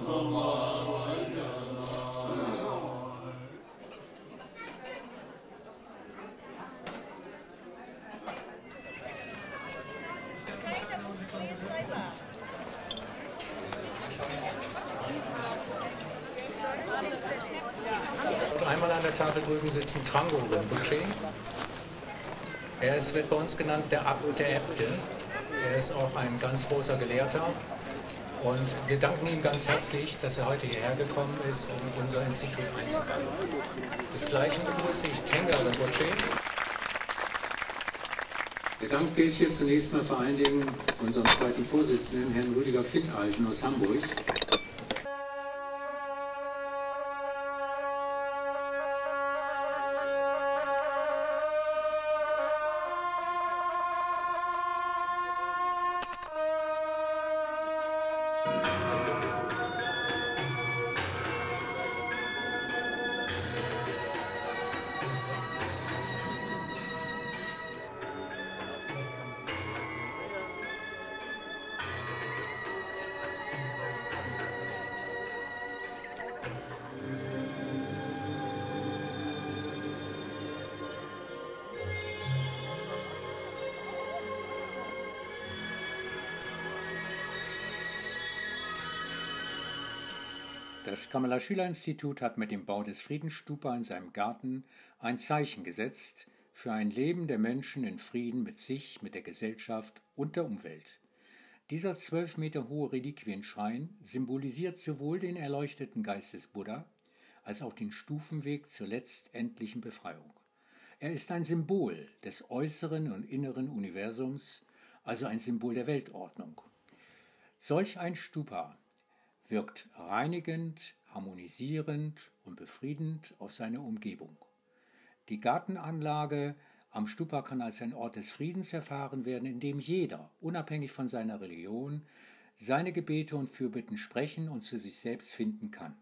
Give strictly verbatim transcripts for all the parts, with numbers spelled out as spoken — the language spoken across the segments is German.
Einmal an der Tafel drüben sitzen Trango Rinpoche. Er ist, wird bei uns genannt der Abt der Äbte. Er ist auch ein ganz großer Gelehrter. Und wir danken ihm ganz herzlich, dass er heute hierher gekommen ist, um unser Institut einzuweihen. Desgleichen begrüße ich Tenga Rinpoche. Der Dank gilt hier zunächst mal vor allen Dingen unserem zweiten Vorsitzenden, Herrn Rüdiger Findeisen aus Hamburg. Das Kamala-Schüler-Institut hat mit dem Bau des Friedensstupa in seinem Garten ein Zeichen gesetzt für ein Leben der Menschen in Frieden mit sich, mit der Gesellschaft und der Umwelt. Dieser zwölf Meter hohe Reliquienschrein symbolisiert sowohl den erleuchteten Geist des Buddha als auch den Stufenweg zur letztendlichen Befreiung. Er ist ein Symbol des äußeren und inneren Universums, also ein Symbol der Weltordnung. Solch ein Stupa wirkt reinigend, harmonisierend und befriedend auf seine Umgebung. Die Gartenanlage am Stupa kann als ein Ort des Friedens erfahren werden, in dem jeder, unabhängig von seiner Religion, seine Gebete und Fürbitten sprechen und zu sich selbst finden kann.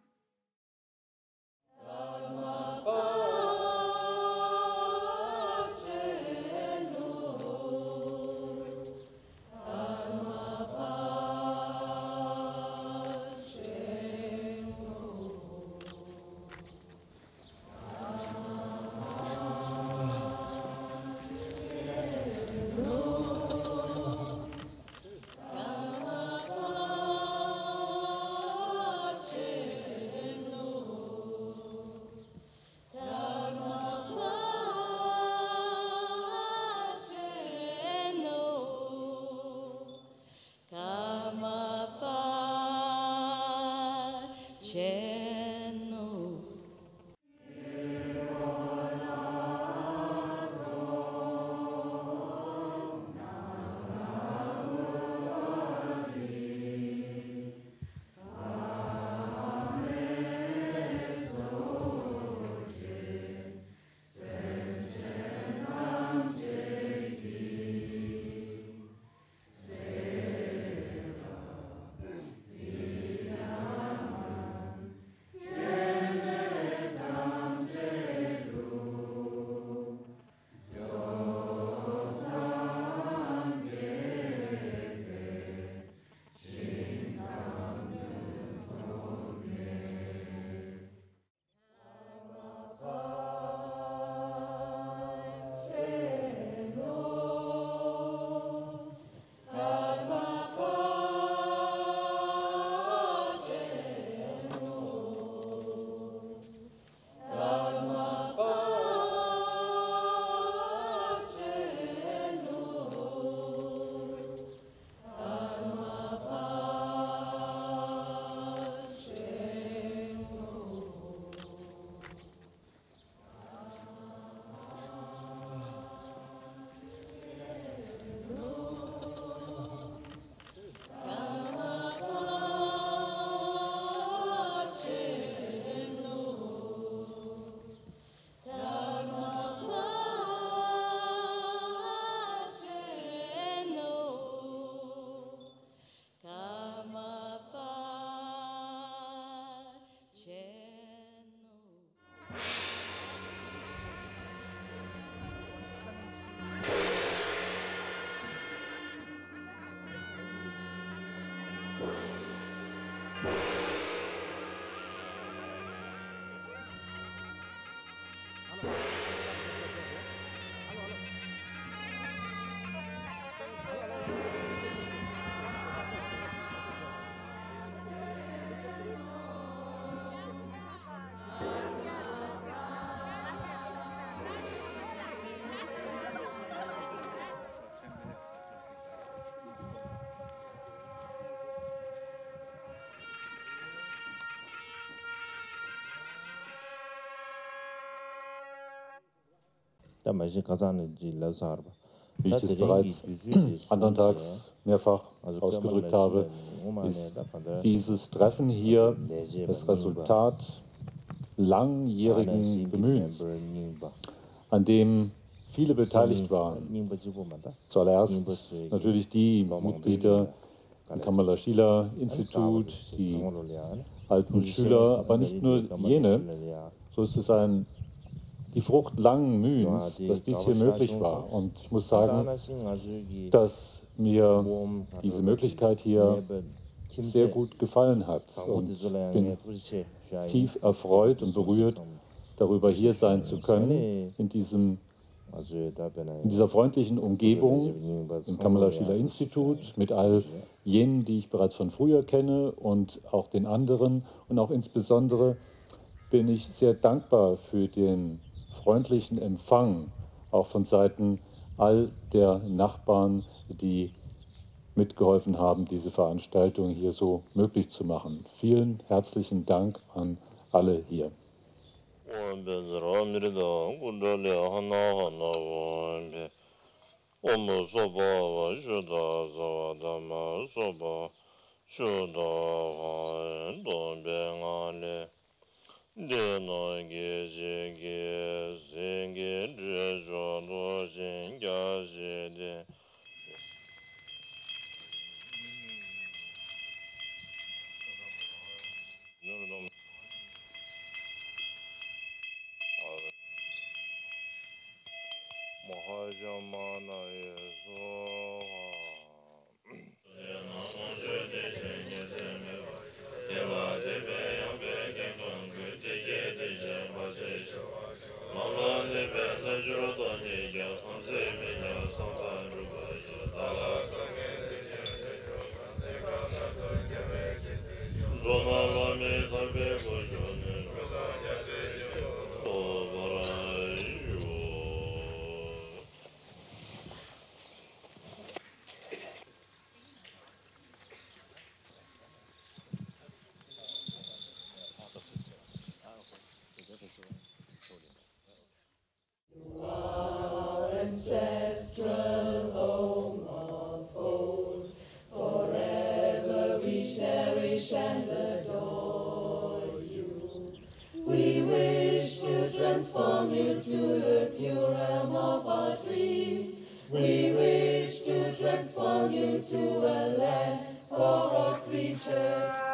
Wie ich es bereits anderntags mehrfach ausgedrückt habe, ist dieses Treffen hier das Resultat langjährigen Bemühens, an dem viele beteiligt waren. Zuallererst natürlich die Mitglieder im Kamala-Schiller-Institut, die alten Schüler, aber nicht nur jene. So ist es ein, die Frucht langen Mühens, dass dies hier möglich war. Und ich muss sagen, dass mir diese Möglichkeit hier sehr gut gefallen hat. Und ich bin tief erfreut und berührt, darüber hier sein zu können, in, diesem, in dieser freundlichen Umgebung im Kamala-Schiller-Institut, mit all jenen, die ich bereits von früher kenne und auch den anderen. Und auch insbesondere bin ich sehr dankbar für den freundlichen Empfang, auch von Seiten all der Nachbarn, die mitgeholfen haben, diese Veranstaltung hier so möglich zu machen. Vielen herzlichen Dank an alle hier. Ancestral home of old, forever we cherish and adore you. We wish to transform you to the pure realm of our dreams. We wish to transform you to a land for all creatures.